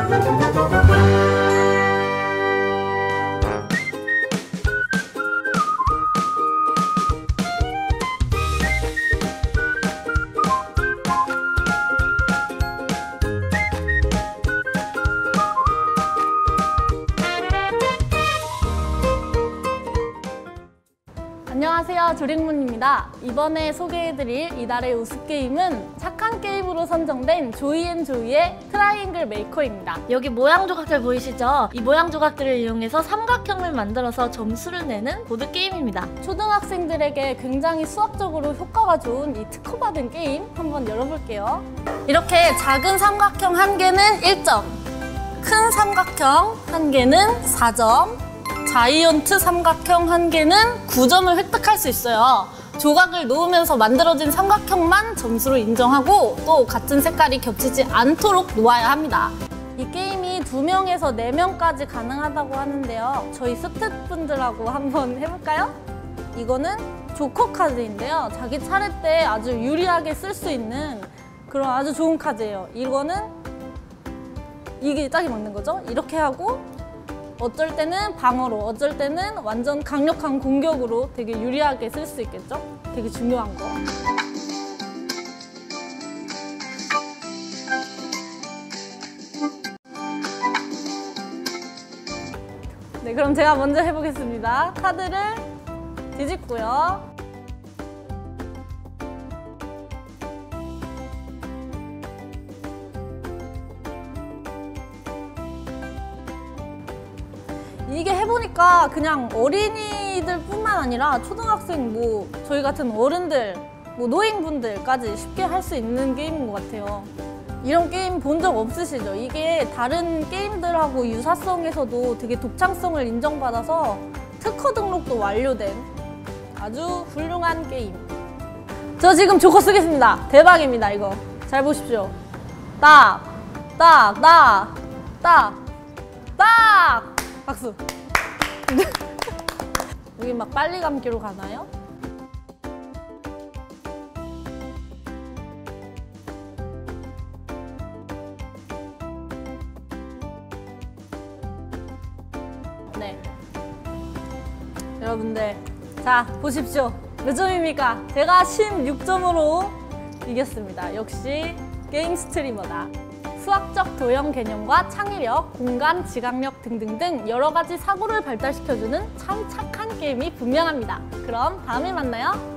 안녕하세요, 조링문입니다. 이번에 소개해드릴 이달의 우스게임은 착한 게임으로 선정된 조이앤조이의 트라이앵글 메이커입니다. 여기 모양 조각들 보이시죠? 이 모양 조각들을 이용해서 삼각형을 만들어서 점수를 내는 보드게임입니다. 초등학생들에게 굉장히 수학적으로 효과가 좋은 이 특허받은 게임 한번 열어볼게요. 이렇게 작은 삼각형 1개는 1점, 큰 삼각형 1개는 4점, 자이언트 삼각형 1개는 9점을 획득할 수 있어요. 조각을 놓으면서 만들어진 삼각형만 점수로 인정하고 또 같은 색깔이 겹치지 않도록 놓아야 합니다. 이 게임이 2명에서 4명까지 가능하다고 하는데요. 저희 스태프분들하고 한번 해볼까요? 이거는 조커 카드인데요. 자기 차례 때 아주 유리하게 쓸 수 있는 그런 아주 좋은 카드예요. 이거는 이게 딱이 맞는 거죠? 이렇게 하고 어쩔 때는 방어로, 어쩔 때는 완전 강력한 공격으로 되게 유리하게 쓸 수 있겠죠? 되게 중요한 거. 네, 그럼 제가 먼저 해보겠습니다. 카드를 뒤집고요. 이게 해보니까 그냥 어린이들 뿐만 아니라 초등학생, 저희 같은 어른들, 노인분들까지 쉽게 할 수 있는 게임인 것 같아요. 이런 게임 본 적 없으시죠? 이게 다른 게임들하고 유사성에서도 되게 독창성을 인정받아서 특허 등록도 완료된 아주 훌륭한 게임. 저 지금 조커 쓰겠습니다. 대박입니다, 이거. 잘 보십시오. 딱! 딱! 딱! 딱! 딱! 박수! 여기 막 빨리 감기로 가나요? 네. 여러분들, 자, 보십시오. 몇 점입니까? 제가 16점으로 이겼습니다. 역시 게임 스트리머다. 수학적 도형 개념과 창의력, 공간, 지각력 등등등 여러 가지 사고를 발달시켜주는 참 착한 게임이 분명합니다. 그럼 다음에 만나요.